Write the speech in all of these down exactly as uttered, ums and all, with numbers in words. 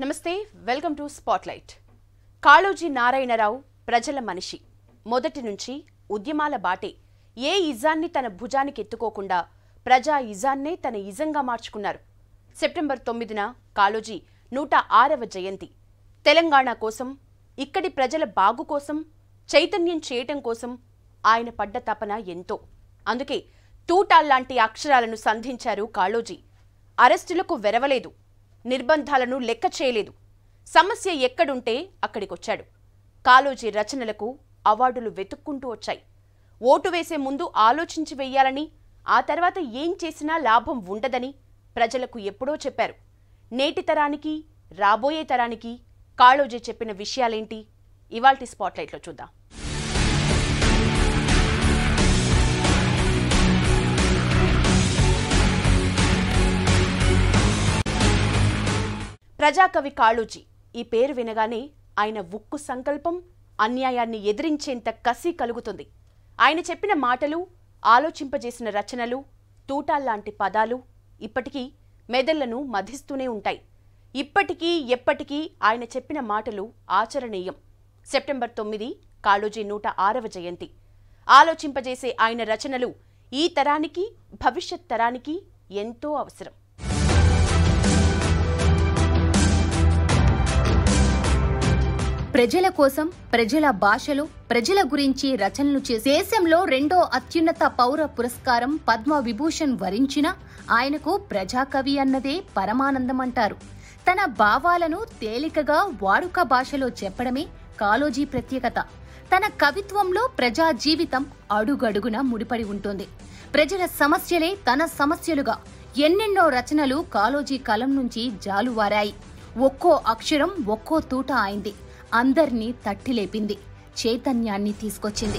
నమస్తే, welcome to spotlight. Kaloji Narayanarao ప్రజల మనిషి. మొదటి నుంచి ఉద్యమాల బాటే. ఏ ఇజాన్ని తన భుజానికి ఎత్తుకోకుండా ప్రజా ఇజాన్నే తన ఇజంగా మార్చుకున్నారు. సెప్టెంబర్ తొమ్మిదిన కాళోజీ నూట ఆరవ జయంతి. తెలంగాణ కోసం, ఇక్కడి ప్రజల బాగు కోసం, చైతన్యం చేయటం కోసం ఆయన పడ్డ తపన ఎంతో. అందుకే తూటాల్లాంటి అక్షరాలను సంధించారు కాళోజీ. అరెస్టులకు వెరవలేదు, నిర్బంధాలను లెక్క చేయలేదు. సమస్య ఎక్కడుంటే అక్కడికొచ్చాడు. కాళోజీ రచనలకు అవార్డులు వెతుక్కుంటూ వచ్చాయి. ఓటు వేసే ముందు ఆలోచించి వెయ్యాలని, ఆ తర్వాత ఏం చేసినా లాభం ఉండదని ప్రజలకు ఎప్పుడో చెప్పారు. నేటి తరానికి, రాబోయే తరానికి కాళోజీ చెప్పిన విషయాలేంటి? ఇవాల్టి స్పాట్లైట్లో చూద్దాం. ప్రజాకవి కాళోజీ. ఈ పేరు వినగానే ఆయన ఉక్కు సంకల్పం, అన్యాయాన్ని ఎదిరించేంత కసి కలుగుతుంది. ఆయన చెప్పిన మాటలు, ఆలోచింపజేసిన రచనలు, తూటాల్లాంటి పదాలు ఇప్పటికీ మెదళ్లను మధిస్తూనే ఉంటాయి. ఇప్పటికీ ఎప్పటికీ ఆయన చెప్పిన మాటలు ఆచరణీయం. సెప్టెంబర్ తొమ్మిది కాళోజీ నూట ఆరవ జయంతి. ఆలోచింపజేసే ఆయన రచనలు ఈ తరానికి, భవిష్యత్ తరానికి ఎంతో అవసరం. ప్రజల కోసం, ప్రజల భాషలో, ప్రజల గురించి రచనలు చేసి దేశంలో రెండో అత్యున్నత పౌర పురస్కారం పద్మ విభూషణ్ వరించిన ఆయనకు ప్రజాకవి అన్నదే పరమానందం అంటారు. తన భావాలను తేలికగా వాడుక భాషలో చెప్పడమే కాళోజీ ప్రత్యేకత. తన కవిత్వంలో ప్రజా జీవితం అడుగడుగున ముడిపడి ఉంటుంది. ప్రజల సమస్యలే తన సమస్యలుగా ఎన్నెన్నో రచనలు కాళోజీ కలం నుంచి జాలువారాయి. ఒక్కో అక్షరం ఒక్కో తూట అయింది. అందర్నీ తట్టిలేపింది, చైతన్యాన్ని తీసుకొచ్చింది.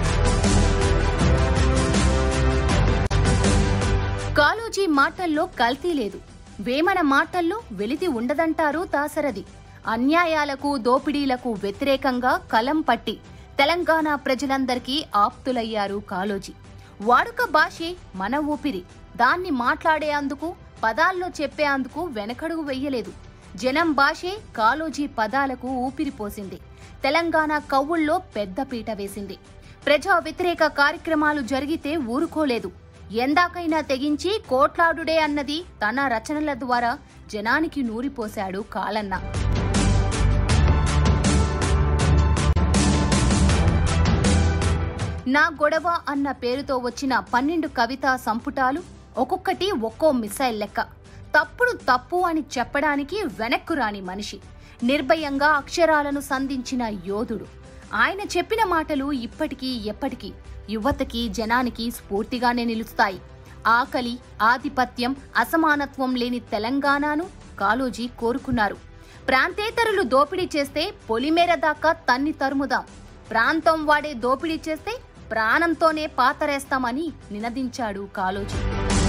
కాళోజీ మాటల్లో కల్తీ లేదు, వేమన మాటల్లో వెలితి ఉండదంటారు దాశరథి. అన్యాయాలకు, దోపిడీలకు వ్యతిరేకంగా కలం పట్టి తెలంగాణ ప్రజలందరికీ ఆప్తులయ్యారు కాళోజీ. వాడుక భాషే మన ఊపిరి. దాన్ని మాట్లాడే అందుకు, పదాల్లో చెప్పే అందుకు వెనకడుగు వెయ్యలేదు. జనం భాషే కాళోజీ పదాలకు ఊపిరిపోసింది. తెలంగాణ కవ్వుల్లో పెద్ద పీట వేసింది. ప్రజా వ్యతిరేక కార్యక్రమాలు జరిగితే ఊరుకోలేదు. ఎందాకైనా తెగించి కోట్లాడుడే అన్నది తన రచనల ద్వారా జనానికి నూరిపోశాడు కాళన్న. నా గొడవ అన్న పేరుతో వచ్చిన పన్నెండు కవితా సంపుటాలు ఒక్కొక్కటి ఒక్కో మిసైల్ లెక్క. తప్పుడు తప్పు అని చెప్పడానికి వెనక్కు రాని మనిషి. నిర్భయంగా అక్షరాలను సంధించిన యోధుడు. ఆయన చెప్పిన మాటలు ఇప్పటికీ ఎప్పటికీ యువతకి, జనానికి స్ఫూర్తిగానే నిలుస్తాయి. ఆకలి, ఆధిపత్యం, అసమానత్వం లేని తెలంగాణను కాళోజీ కోరుకున్నారు. ప్రాంతేతరులు దోపిడీ చేస్తే పొలిమేర దాకా తన్ని తరుముదాం, ప్రాంతం వాడే దోపిడీ చేస్తే ప్రాణంతోనే పాతరేస్తామని నినదించాడు కాళోజీ.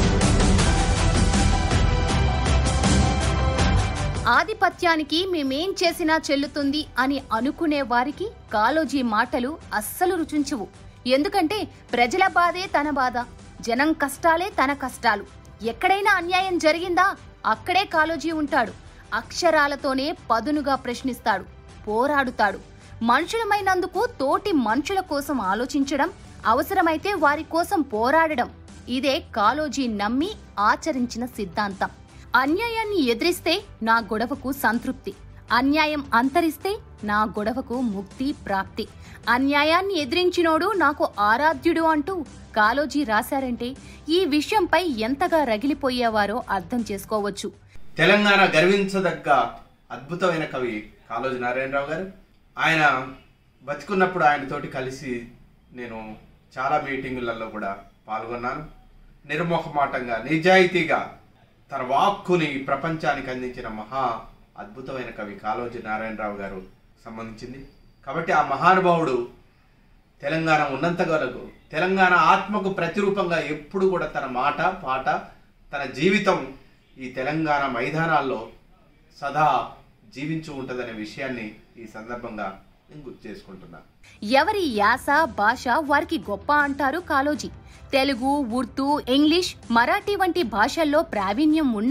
ఆధిపత్యానికి మేమేం చేసినా చెల్లుతుంది అని అనుకునే వారికి కాళోజీ మాటలు అస్సలు రుచించవు. ఎందుకంటే ప్రజల బాధే తన బాధ, జనం కష్టాలే తన కష్టాలు. ఎక్కడైనా అన్యాయం జరిగిందా అక్కడే కాళోజీ ఉంటాడు. అక్షరాలతోనే పదునుగా ప్రశ్నిస్తాడు, పోరాడుతాడు. మనుషులమైనందుకు తోటి మనుషుల కోసం ఆలోచించడం, అవసరమైతే వారి కోసం పోరాడడం, ఇదే కాళోజీ నమ్మి ఆచరించిన సిద్ధాంతం. అన్యాయాన్ని ఎదిరిస్తే నా గొడవకు సంతృప్తి, అన్యాయం అంతరిస్తే నా గొడవకు ముక్తి ప్రాప్తి. అన్యాయాన్ని ఎదిరించినోడు నాకు ఆరాధ్యుడు అంటూ కాళోజీ రాశారంటే ఈ విషయంపై ఎంతగా రగిలిపోయేవారో అర్థం చేసుకోవచ్చు. తెలంగాణ గర్వించదగ్గ అద్భుతమైన కవి కాళోజీ నారాయణరావు గారు. ఆయన బతికున్నప్పుడు ఆయనతోటి కలిసి నేను చాలా మీటింగులలో కూడా పాల్గొన్నాను. నిర్మోహమాటంగా, నిజాయితీగా తన వాక్కుని ప్రపంచానికి అందించిన మహా అద్భుతమైన కవి కాళోజీ నారాయణరావు గారు సంబంధించింది. కాబట్టి ఆ మహానుభావుడు తెలంగాణ ఉన్నంత వరకు తెలంగాణ ఆత్మకు ప్రతిరూపంగా ఎప్పుడు కూడా తన మాట, పాట, తన జీవితం ఈ తెలంగాణ మైదానాల్లో సదా జీవించి ఉంటుందనే విషయాన్ని ఈ సందర్భంగా నేను గుర్తు చేసుకుంటున్నా. ఎవరి యాస, భాష వారికి గొప్ప అంటారు కాళోజీ. తెలుగు, ఉర్దూ, ఇంగ్లీష్, మరాఠీ వంటి భాషల్లో ప్రావీణ్యం ఉన్నా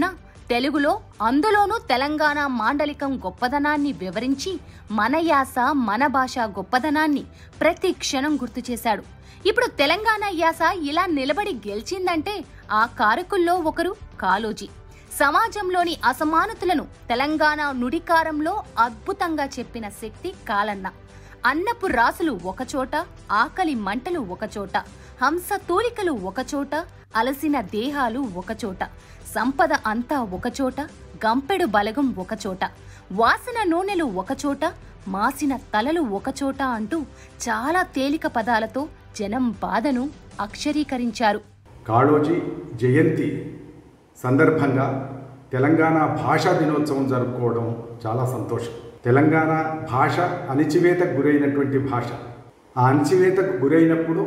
తెలుగులో, అందులోనూ తెలంగాణ మాండలికం గొప్పదనాన్ని వివరించి మన యాస, మన భాష గొప్పదనాన్ని ప్రతి క్షణం గుర్తు చేశాడు. ఇప్పుడు తెలంగాణ యాస ఇలా నిలబడి గెలిచిందంటే ఆ కారకుల్లో ఒకరు కాళోజీ. సమాజంలోని అసమానతలను తెలంగాణ నుడికారంలో అద్భుతంగా చెప్పిన శక్తి కాలన్న. అన్నపు రాసులు ఒకచోట, ఆకలి మంటలు ఒకచోట, హంస తూలికలు ఒకచోట, అలసిన దేహాలు ఒకచోట, సంపద అంతా ఒకచోట, గంపెడు బలగం ఒకచోట, వాసన నూనెలు ఒకచోట, మాసిన తలలు ఒకచోట అంటూ చాలా తేలిక పదాలతో జనం బాధను అక్షరీకరించారు. కాళోజీ జయంతి సందర్భంగా తెలంగాణ భాషా దినోత్సవం జరుపుకోవడం చాలా సంతోషం. తెలంగాణ భాష అణిచివేతకు గురైనటువంటి భాష. ఆ అణిచివేతకు గురైనప్పుడు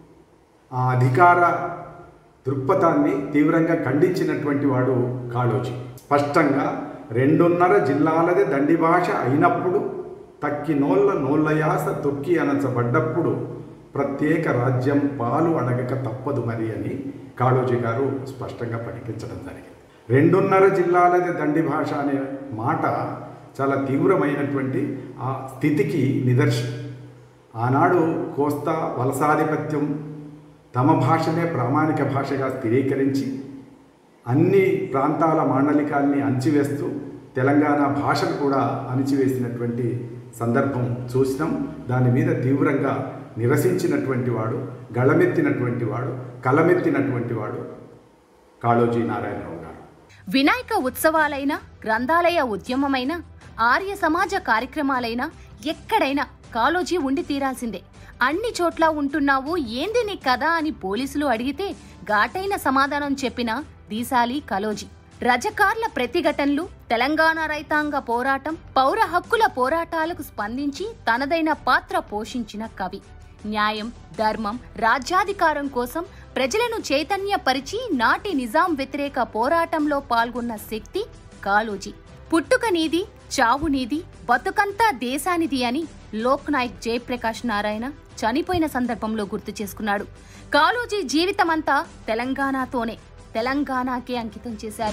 ఆ అధికార దృక్పథాన్ని తీవ్రంగా ఖండించినటువంటి వాడు కాళోజీ. స్పష్టంగా రెండున్నర జిల్లాలదే దండి భాష అయినప్పుడు తక్కి నోళ్ళ నోళ్ళయాస తొక్కి అనచబడ్డప్పుడు ప్రత్యేక రాజ్యం పాలు అడగక తప్పదు మరి అని కాళోజీ గారు స్పష్టంగా ప్రకటించడం జరిగింది. రెండున్నర జిల్లాలదే దండి భాష అనే మాట చాలా తీవ్రమైనటువంటి ఆ స్థితికి నిదర్శనం. ఆనాడు కోస్తా వలసాధిపత్యం తమ భాషనే ప్రామాణిక భాషగా స్థిరీకరించి అన్ని ప్రాంతాల మాండలికాల్ని అణచివేస్తూ తెలంగాణ భాషను కూడా అణిచివేసినటువంటి సందర్భం చూసినాం. దాని మీద తీవ్రంగా నిరసించినటువంటి వాడు, గళమెత్తినటువంటి వాడు, కలమెత్తినటువంటి వాడు కాళోజీ నారాయణరావు గారు. వినాయక ఉత్సవాలైనా, గ్రంథాలయ ఉద్యమమైనా, ఆర్య సమాజ కార్యక్రమాలైనా ఎక్కడైనా కాళోజీ ఉండి తీరాల్సిందే. అన్ని చోట్ల ఉంటున్నావు, ఏంది నీ కథ అని పోలీసులు అడిగితే ఘాటైన సమాధానం చెప్పిన దీసాలి కాళోజీ. రజకార్ల ప్రతిఘటనలు, తెలంగాణ రైతాంగ పోరాటం, పౌర హక్కుల పోరాటాలకు స్పందించి తనదైన పాత్ర పోషించిన కవి. న్యాయం, ధర్మం, రాజ్యాధికారం కోసం ప్రజలను చైతన్యపరిచి నాటి నిజాం వ్యతిరేక పోరాటంలో పాల్గొన్న శక్తి కాళోజీ. పుట్టుక నీది, చావు నీది, బతుకంతా దేశానిది అని లోక్ నాయక్ జయప్రకాష్ నారాయణ చనిపోయిన సందర్భంలో గుర్తు చేసుకున్నాడు. కాళోజీ జీవితమంతా తెలంగాణతోనే, తెలంగాణకే అంకితం చేశారు.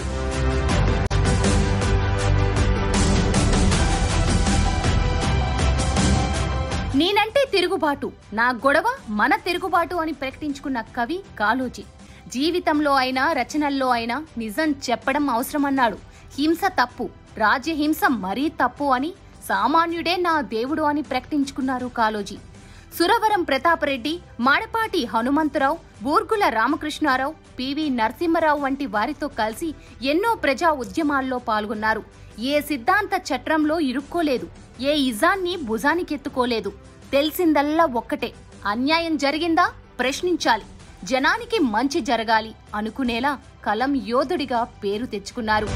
నేనంటే తిరుగుబాటు, నా గొడవ మన తిరుగుబాటు అని ప్రకటించుకున్న కవి కాళోజీ. జీవితంలో అయినా రచనల్లో అయినా నిజం చెప్పడం అవసరమన్నాడు. హింస తప్పు, రాజ్యహింస మరీ తప్పు అని, సామాన్యుడే నా దేవుడు అని ప్రకటించుకున్నారు కాళోజీ. సురవరం ప్రతాపరెడ్డి, మాడపాటి హనుమంతరావు, బూర్గుల రామకృష్ణారావు, పివి నరసింహరావు వంటి వారితో కలిసి ఎన్నో ప్రజా ఉద్యమాల్లో పాల్గొన్నారు. ఏ సిద్ధాంత చట్రంలో ఇరుక్కోలేదు, ఏ ఇజాన్ని భుజానికెత్తుకోలేదు. తెలిసిందల్లా ఒక్కటే, అన్యాయం జరిగిందా ప్రశ్నించాలి, జనానికి మంచి జరగాలి అనుకునేలా కలం యోధుడిగా పేరు తెచ్చుకున్నారు.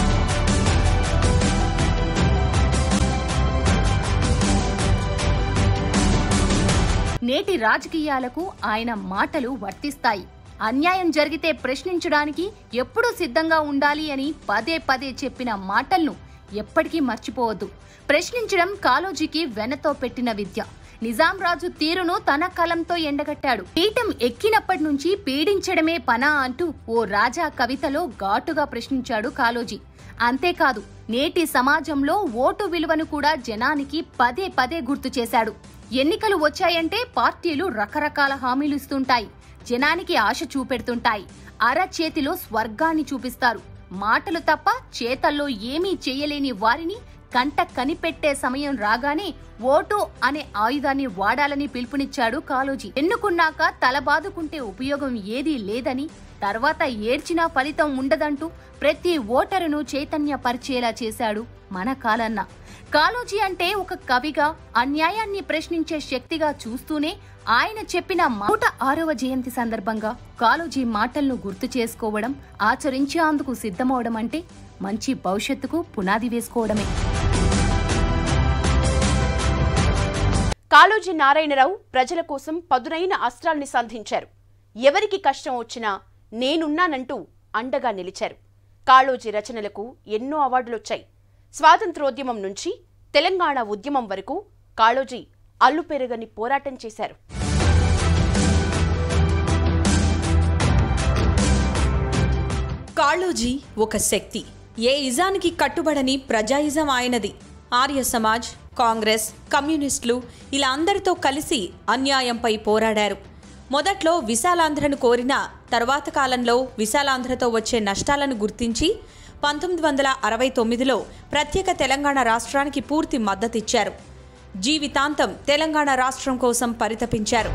నేటి రాజకీయాలకు ఆయన మాటలు వర్తిస్తాయి. అన్యాయం జరిగితే ప్రశ్నించడానికి ఎప్పుడూ సిద్ధంగా ఉండాలి అని పదే పదే చెప్పిన మాటలను ఎప్పటికీ మర్చిపోవద్దు. ప్రశ్నించడం కాళోజీకి వెనతో పెట్టిన విద్య. నిజాం రాజు తీరును తన కలంతో ఎండగట్టాడు. పీఠం ఎక్కినప్పటి నుంచి పీడించడమే పనా అంటూ ఓ రాజా కవితలో ఘాటుగా ప్రశ్నించాడు కాళోజీ. అంతేకాదు, నేటి సమాజంలో ఓటు విలువను కూడా జనానికి పదే పదే గుర్తు చేశాడు. ఎన్నికలు వచ్చాయంటే పార్టీలు రకరకాల హామీలు ఇస్తుంటాయి, జనానికి ఆశ చూపెడుతుంటాయి. అరచేతిలో స్వర్గాన్ని చూపిస్తారు. మాటలు తప్ప చేతల్లో ఏమీ చెయ్యలేని వారిని కంట కనిపెట్టే సమయం రాగానే ఓటు అనే ఆయుధాన్ని వాడాలని పిలుపునిచ్చాడు కాళోజీ. ఎన్నుకున్నాక తలబాదుకుంటే ఉపయోగం ఏదీ లేదని, తర్వాత ఏడ్చినా ఫలితం ఉండదంటూ ప్రతి ఓటరును చైతన్యపరిచేలా చేశాడు మన కాలన్న. కాళోజీ అంటే ఒక కవిగా, అన్యాయాన్ని ప్రశ్నించే శక్తిగా చూస్తూనే ఆయన చెప్పిన నూట ఆరవ జయంతి సందర్భంగా కాళోజీ మాటలను గుర్తు చేసుకోవడం, ఆచరించేందుకు సిద్ధమవడం అంటే మంచి భవిష్యత్తుకు పునాది వేసుకోవడమే. కాళోజీ నారాయణరావు ప్రజల కోసం పదునైన అస్త్రాల్ని సంధించారు. ఎవరికి కష్టం వచ్చినా నేనున్నానంటూ అండగా నిలిచారు. కాళోజీ రచనలకు ఎన్నో అవార్డులొచ్చాయి. స్వాతంత్రోద్యమం నుంచి తెలంగాణ ఉద్యమం వరకు కాళోజీ అల్లుపెరగని పోరాటం చేశారు. కాళోజీ ఒక శక్తి. ఏ ఇజానికి కట్టుబడని ప్రజాయిజం ఆయనది. ఆర్య సమాజ్, కాంగ్రెస్, కమ్యూనిస్టులు ఇలా అందరితో కలిసి అన్యాయంపై పోరాడారు. మొదట్లో విశాలాంధ్రను కోరిన తర్వాత కాలంలో విశాలాంధ్రతో వచ్చే నష్టాలను గుర్తించి పంతొమ్మిది వందల అరవై తొమ్మిదిలో ప్రత్యేక తెలంగాణ రాష్ట్రానికి పూర్తి మద్దతిచ్చారు. జీవితాంతం తెలంగాణ రాష్ట్రం కోసం పరితపించారు.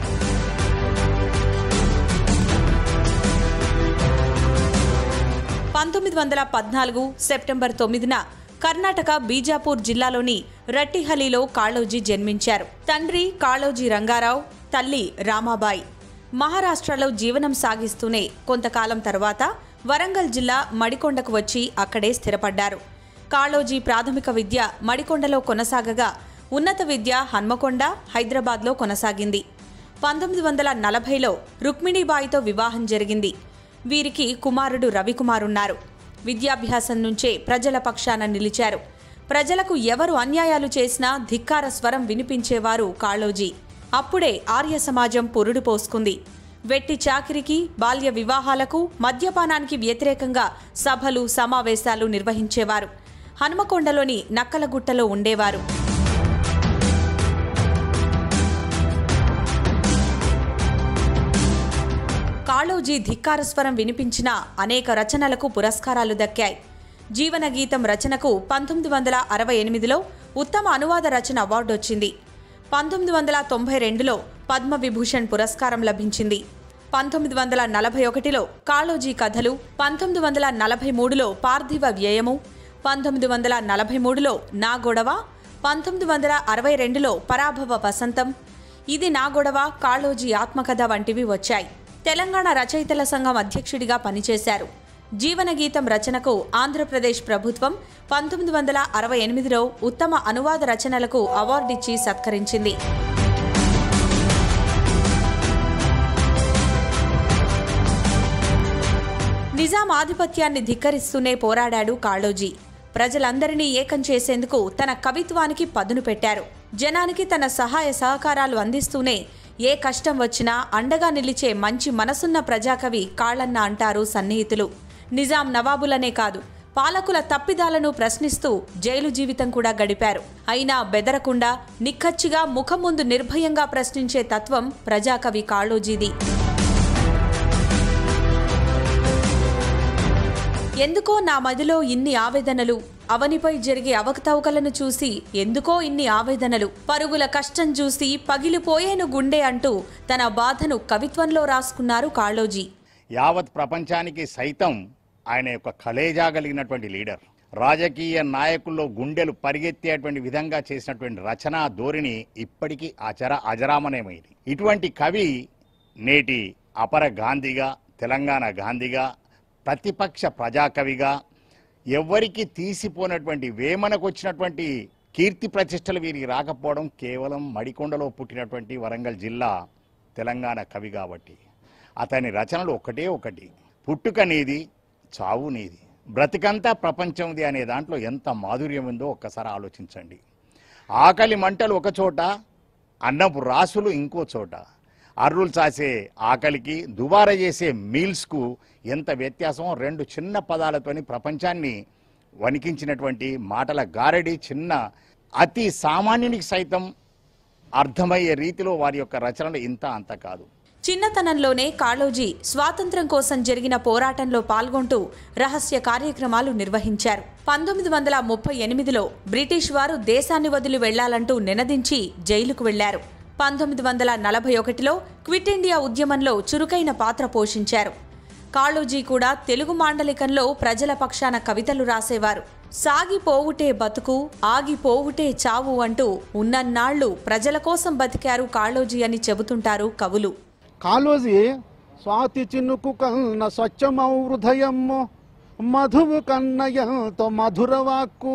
పంతొమ్మిది వందల పద్నాలుగు సెప్టెంబర్ తొమ్మిదిన కర్ణాటక బీజాపూర్ జిల్లాలోని రట్టిహల్లిలో కాళోజీ జన్మించారు. తండ్రి కాళోజీ రంగారావు, తల్లి రామాబాయి. మహారాష్ట్రలో జీవనం సాగిస్తూనే కొంతకాలం తర్వాత వరంగల్ జిల్లా మడికొండకు వచ్చి అక్కడే స్థిరపడ్డారు. కాళోజీ ప్రాథమిక విద్య మడికొండలో కొనసాగగా ఉన్నత విద్య హన్మకొండ, హైదరాబాద్లో కొనసాగింది. పంతొమ్మిది వందల నలభైలో రుక్మిణీబాయితో వివాహం జరిగింది. వీరికి కుమారుడు రవికుమార్ ఉన్నారు. విద్యాభ్యాసం నుంచే ప్రజల పక్షాన నిలిచారు. ప్రజలకు ఎవరు అన్యాయాలు చేసినా ధిక్కార స్వరం వినిపించేవారు కాళోజీ. అప్పుడే ఆర్య సమాజం పురుడు పోసుకుంది. వెట్టి చాకిరికి, బాల్య వివాహాలకు, మద్యపానానికి వ్యతిరేకంగా సభలు, సమావేశాలు నిర్వహించేవారు. హనుమకొండలోని నక్కలగుట్టలో ఉండేవారు. కాళోజీ ధిక్కారస్వరం వినిపించిన అనేక రచనలకు పురస్కారాలు దక్కాయి. జీవన గీతం రచనకు పంతొమ్మిది వందల అరవై ఎనిమిదిలో ఉత్తమ అనువాద రచన అవార్డు వచ్చింది. పంతొమ్మిది వందల తొంభై రెండులో పద్మవిభూషణ్ పురస్కారం లభించింది. పంతొమ్మిది వందల నలభై ఒకటిలో కాళోజీ కథలు, పంతొమ్మిది వందల నలభై మూడులో పార్థివ వ్యయము, పంతొమ్మిది వందల నలభై మూడులో నా గొడవ, పంతొమ్మిది వందల అరవై రెండులో పరాభవ వసంతం, ఇది నా గొడవ, కాళోజీ ఆత్మకథ వంటివి వచ్చాయి. తెలంగాణ రచయితల సంఘం అధ్యక్షుడిగా పనిచేశారు. జీవన గీతం రచనకు ఆంధ్రప్రదేశ్ ప్రభుత్వం పంతొమ్మిది వందల అరవై ఎనిమిదిలో ఉత్తమ అనువాద రచనలకు అవార్డిచ్చి సత్కరించింది. నిజాం ఆధిపత్యాన్ని ధిక్కరిస్తూనే పోరాడాడు కాళోజీ. ప్రజలందరినీ ఏకం చేసేందుకు తన కవిత్వానికి పదును పెట్టారు. జనానికి తన సహాయ సహకారాలు అందిస్తూనే ఏ కష్టం వచ్చినా అండగా నిలిచే మంచి మనసున్న ప్రజాకవి కాళన్న అంటారు సన్నిహితులు. నిజాం నవాబులనే కాదు, పాలకుల తప్పిదాలను ప్రశ్నిస్తూ జైలు జీవితం కూడా గడిపారు. అయినా బెదరకుండా నిక్కచ్చిగా ముఖం ముందు నిర్భయంగా ప్రశ్నించే తత్వం ప్రజాకవి కాళోజీది. ఎందుకో నా మదిలో ఇన్ని ఆవేదనలు, అవనిపై జరిగే అవకతవకలను చూసి ఎందుకో ఇన్ని ఆవేదనలు, పరుగుల కష్టం చూసి పగిలిపోయేను గుండె అంటూ తన బాధను కవిత్వంలో రాసుకున్నారు కాళోజీ. యావత్ ప్రపంచానికి సైతం ఆయన యొక్క కలేజా కలిగినటువంటి లీడర్. రాజకీయ నాయకుల్లో గుండెలు పరిగెత్తేటువంటి విధంగా చేసినటువంటి రచనా ధోరణి ఇప్పటికీ అచర అజరామణమైంది. ఇటువంటి కవి నేటి అపర గాంధీగా, తెలంగాణ గాంధీగా, ప్రతిపక్ష ప్రజాకవిగా, ఎవ్వరికి తీసిపోయినటువంటి వేమనకు వచ్చినటువంటి కీర్తి ప్రతిష్టలు వీరికి రాకపోవడం కేవలం మడికొండలో పుట్టినటువంటి వరంగల్ జిల్లా తెలంగాణ కవి కాబట్టి. అతని రచనలు ఒకటే ఒకటి, పుట్టుక నీది, చావు నీది, బ్రతికంతా ప్రపంచంది అనే దాంట్లో ఎంత మాధుర్యం ఉందో ఒక్కసారి ఆలోచించండి. ఆకలి మంటలు ఒక చోట, అన్నపు రాసులు ఇంకో చోట. అర్రులు చాసే ఆకలికి, దుబారా చేసే మీల్స్కు ఎంత వ్యత్యాసం. రెండు చిన్న పదాలతోని ప్రపంచాన్ని వణికించినటువంటి మాటల గారడి, చిన్న అతి సామాన్యునికి సైతం అర్థమయ్యే రీతిలో వారి యొక్క రచనలు ఇంత అంత కాదు. చిన్నతనంలోనే కాళోజీ స్వాతంత్ర్యం కోసం జరిగిన పోరాటంలో పాల్గొంటూ రహస్య కార్యక్రమాలు నిర్వహించారు. పంతొమ్మిది వందల ముప్పై ఎనిమిదిలో బ్రిటిష్ వారు దేశాన్ని వదిలి వెళ్లాలంటూ నినదించి జైలుకు వెళ్లారు. పంతొమ్మిది వందల నలభై ఒకటిలో క్విట్ ఇండియా ఉద్యమంలో చురుకైన పాత్ర పోషించారు. కాళోజీ కూడా తెలుగు మాండలికంలో ప్రజల పక్షాన కవితలు రాసేవారు. సాగిపోవుటే బతుకు, ఆగిపోవుటే చావు అంటూ ఉన్నన్నాళ్లు ప్రజల కోసం బతికారు కాళోజీ అని చెబుతుంటారు కవులు. కాళోజీ స్వాతి చినుకు కన్న స్వచ్ఛమౌ హృదయము, మధువు కన్న ఎంతో మధురవాక్కు,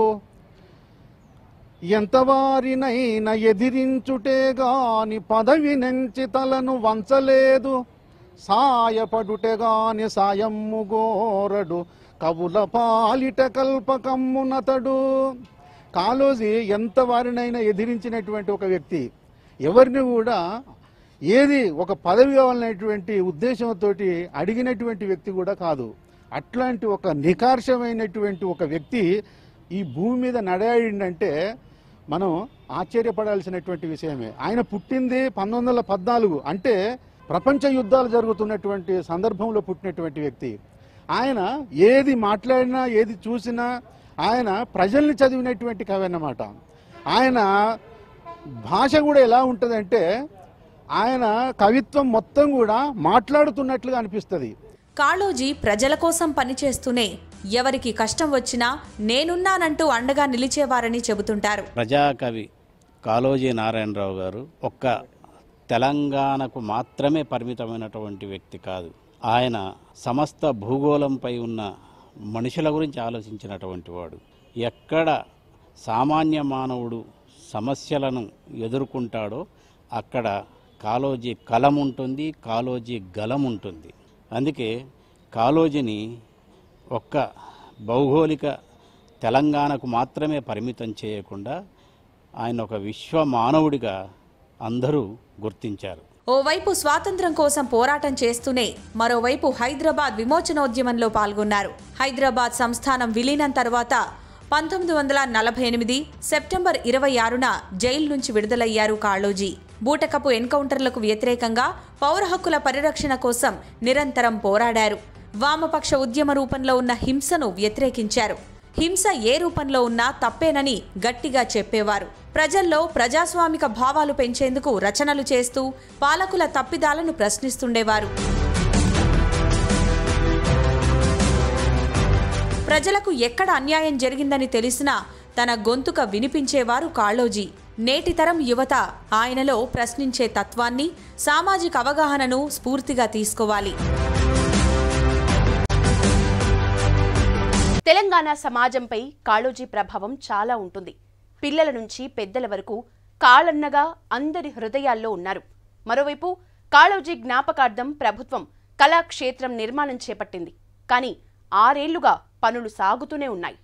ఎంతవారినైనా ఎదిరించుటే గాని పదవి నుంచి తలను వంచలేదు, సాయపడుటే గాని సాయమ్ము గోరడు, కవుల పాలిట కల్పకమ్మునతడు. కాళోజీ ఎంత వారినైనా ఎదిరించినటువంటి ఒక వ్యక్తి. ఎవరిని కూడా ఏది ఒక పదవి కావాలనేటువంటి ఉద్దేశంతో అడిగినటువంటి వ్యక్తి కూడా కాదు. అట్లాంటి ఒక నికార్షమైనటువంటి ఒక వ్యక్తి ఈ భూమి మీద నడాడిందంటే మనం ఆశ్చర్యపడాల్సినటువంటి విషయమే. ఆయన పుట్టింది పంతొమ్మిది వందల పద్నాలుగు అంటే ప్రపంచ యుద్ధాలు జరుగుతున్నటువంటి సందర్భంలో పుట్టినటువంటి వ్యక్తి. ఆయన ఏది మాట్లాడినా ఏది చూసినా ఆయన ప్రజల్ని చదివినటువంటి కవి అన్నమాట. ఆయన భాష కూడా ఎలా ఉంటుందంటే ఆయన కవిత్వం మొత్తం కూడా మాట్లాడుతున్నట్లుగా అనిపిస్తుంది. కాళోజీ ప్రజల కోసం పనిచేస్తూనే ఎవరికి కష్టం వచ్చినా నేనున్నానంటూ అండగా నిలిచేవారని చెబుతుంటారు. ప్రజాకవి కాళోజీ నారాయణరావు గారు ఒక్క తెలంగాణకు మాత్రమే పరిమితమైనటువంటి వ్యక్తి కాదు. ఆయన సమస్త భూగోళంపై ఉన్న మనుషుల గురించి ఆలోచించినటువంటి వాడు. ఎక్కడ సామాన్య మానవుడు సమస్యలను ఎదుర్కొంటాడో అక్కడ కాళోజీ కలం ఉంటుంది, కాళోజీ గలం ఉంటుంది. అందుకే కాళోజీని ఒక్క భౌగోళిక తెలంగాణకు మాత్రమే పరిమితం చేయకుండా ఆయన ఒక విశ్వ మానవుడిగా అందరూ గుర్తించారు. ఓవైపు స్వాతంత్ర్యం కోసం పోరాటం చేస్తూనే మరోవైపు హైదరాబాద్ విమోచనోద్యమంలో పాల్గొన్నారు. హైదరాబాద్ సంస్థానం విలీనం తర్వాత పంతొమ్మిది వందల నలభై ఎనిమిది సెప్టెంబర్ ఇరవై ఆరున జైలు నుంచి విడుదలయ్యారు కాళోజీ. బూటకపు ఎన్కౌంటర్లకు వ్యతిరేకంగా పౌర హక్కుల పరిరక్షణ కోసం నిరంతరం పోరాడారు. వామపక్ష ఉద్యమ రూపంలో ఉన్న హింసను వ్యతిరేకించారు. హింస ఏ రూపంలో ఉన్నా తప్పేనని గట్టిగా చెప్పేవారు. ప్రజల్లో ప్రజాస్వామిక భావాలు పెంచేందుకు రచనలు చేస్తూ పాలకుల తప్పిదాలను ప్రశ్నిస్తుండేవారు. ప్రజలకు ఎక్కడ అన్యాయం జరిగిందని తెలిసినా తన గొంతుక వినిపించేవారు కాళోజీ. నేటి తరం యువత ఆయనలో ప్రశ్నించే తత్వాన్ని, సామాజిక అవగాహనను స్ఫూర్తిగా తీసుకోవాలి. తెలంగాణ సమాజంపై కాళోజీ ప్రభావం చాలా ఉంటుంది. పిల్లల నుంచి పెద్దల వరకు కాళన్నగా అందరి హృదయాల్లో ఉన్నారు. మరోవైపు కాళోజీ జ్ఞాపకార్థం ప్రభుత్వం కళాక్షేత్రం నిర్మాణం చేపట్టింది. కానీ ఆరేళ్లుగా పనులు సాగుతూనే ఉన్నాయి.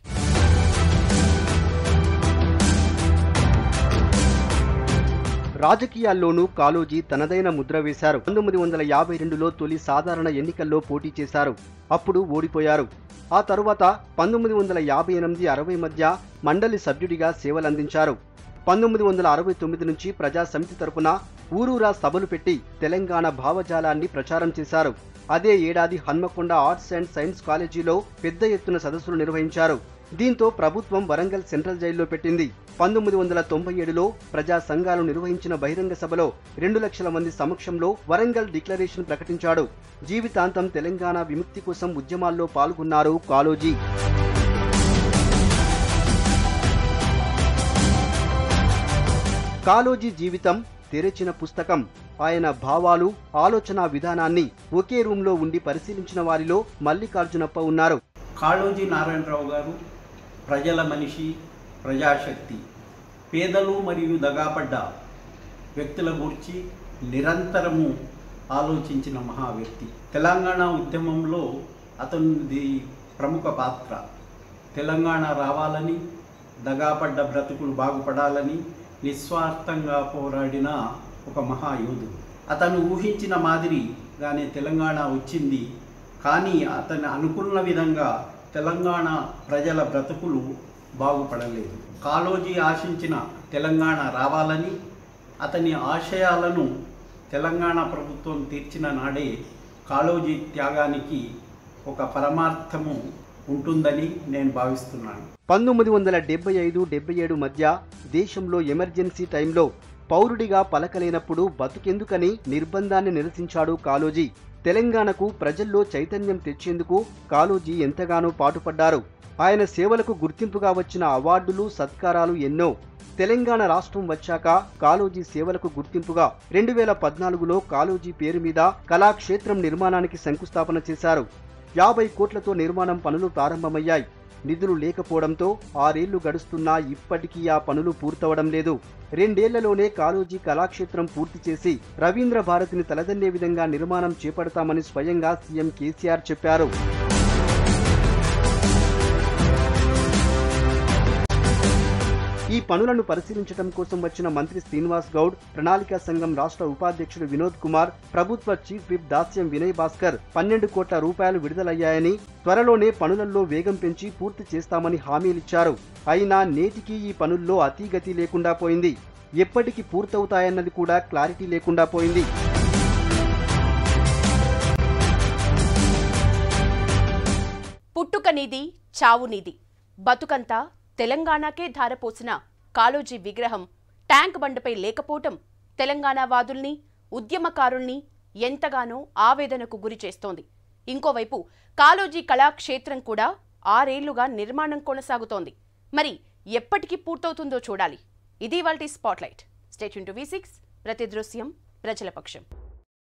రాజకీయాల్లోనూ కాళోజీ తనదైన ముద్ర వేశారు. పంతొమ్మిది వందల యాభై రెండులో తొలి సాధారణ ఎన్నికల్లో పోటీ చేశారు. అప్పుడు ఓడిపోయారు. ఆ తరువాత పంతొమ్మిది వందల యాభై ఎనిమిది అరవై మధ్య మండలి సభ్యుడిగా సేవలందించారు. పంతొమ్మిది వందల అరవై తొమ్మిది నుంచి ప్రజా సమితి తరపున ఊరూరా సభలు పెట్టి తెలంగాణ భావజాలాన్ని ప్రచారం చేశారు. అదే ఏడాది హన్మకొండ ఆర్ట్స్ అండ్ సైన్స్ కాలేజీలో పెద్ద ఎత్తున సదస్సులు నిర్వహించారు. దీంతో ప్రభుత్వం వరంగల్ సెంట్రల్ జైల్లో పెట్టింది. పంతొమ్మిది వందల తొంభై ఏడులో ప్రజా సంఘాలు నిర్వహించిన బహిరంగ సభలో రెండు లక్షల మంది సమక్షంలో వరంగల్ డిక్లరేషన్ ప్రకటించాడు. జీవితాంతం తెలంగాణ విముక్తి కోసం ఉద్యమాల్లో పాల్గొన్నారు కాళోజీ. కాళోజీ జీవితం తెరిచిన పుస్తకం. ఆయన భావాలు, ఆలోచన విధానాన్ని ఒకే రూమ్లో ఉండి పరిశీలించిన వారిలో మల్లికార్జునప్ప ఉన్నారు. కాళోజీ నారాయణరావు గారు ప్రజల మనిషి, ప్రజాశక్తి, పేదలు మరియు దగాపడ్డ వ్యక్తుల గురించి నిరంతరము ఆలోచించిన మహా వ్యక్తి. తెలంగాణ ఉద్యమంలో అతనిది ప్రముఖ పాత్ర. తెలంగాణ రావాలని, దగాపడ్డ బ్రతుకులు బాగుపడాలని నిస్వార్థంగా పోరాడిన ఒక మహాయోధుడు. అతను ఊహించిన మాదిరిగానే తెలంగాణ వచ్చింది. కానీ అతను అనుకున్న విధంగా తెలంగాణ ప్రజల బ్రతుకులు బాగుపడలేదు. కాళోజీ ఆశించిన తెలంగాణ రావాలని, అతని ఆశయాలను తెలంగాణ ప్రభుత్వం తీర్చిన నాడే కాళోజీ త్యాగానికి ఒక పరమార్థము ఉంటుందని నేను భావిస్తున్నాను. పంతొమ్మిది వందల డెబ్బై ఐదు డెబ్బై ఏడు మధ్య దేశంలో ఎమర్జెన్సీ టైంలో పౌరుడిగా పలకలేనప్పుడు బతుకెందుకని నిర్బంధాన్ని నిరసించాడు కాళోజీ. తెలంగాణకు ప్రజల్లో చైతన్యం తెచ్చేందుకు కాళోజీ ఎంతగానో పాటుపడ్డారు. ఆయన సేవలకు గుర్తింపుగా వచ్చిన అవార్డులు, సత్కారాలు ఎన్నో. తెలంగాణ రాష్ట్రం వచ్చాక కాళోజీ సేవలకు గుర్తింపుగా రెండు వేల పద్నాలుగులో కాళోజీ పేరు మీద కళాక్షేత్రం నిర్మాణానికి శంకుస్థాపన చేశారు. యాభై కోట్లతో నిర్మాణం పనులు ప్రారంభమయ్యాయి. నిధులు లేకపోవడంతో ఆరేళ్లు గడుస్తున్నా ఇప్పటికీ ఆ పనులు పూర్తవడం లేదు. రెండేళ్లలోనే కాళోజీ కళాక్షేత్రం పూర్తి చేసి రవీంద్ర భారతిని తలదన్నే విధంగా నిర్మాణం చేపడతామని స్వయంగా సీఎం కేసీఆర్ చెప్పారు. ఈ పనులను పరిశీలించడం కోసం వచ్చిన మంత్రి శ్రీనివాస్ గౌడ్, ప్రణాళికా సంఘం రాష్ట్ర ఉపాధ్యక్షుడు వినోద్ కుమార్, ప్రభుత్వ చీఫ్ విప్ దాస్యం వినయ్ భాస్కర్ పన్నెండు కోట్ల రూపాయలు విడుదలయ్యాయని, త్వరలోనే పనులలో వేగం పెంచి పూర్తి చేస్తామని హామీలిచ్చారు. అయినా నేటికి ఈ పనుల్లో అతీగతి లేకుండా పోయింది. ఎప్పటికి పూర్తవుతాయన్నది కూడా క్లారిటీ లేకుండా పోయింది. పుట్టుక నీది, చావు నీది, బతుకంతా తెలంగాణకే ధారపోసిన కాళోజీ విగ్రహం ట్యాంక్ బండపై లేకపోవటం తెలంగాణ వాదుల్ని, ఉద్యమకారుల్ని ఎంతగానో ఆవేదనకు గురి చేస్తోంది. ఇంకోవైపు కాళోజీ కళాక్షేత్రం కూడా ఆరేళ్లుగా నిర్మాణం కొనసాగుతోంది. మరి ఎప్పటికి పూర్తవుతుందో చూడాలి. ఇది ఇవాల్టి spotlight. Stay tune to V six, ప్రతి దృశ్యం ప్రజల పక్షం.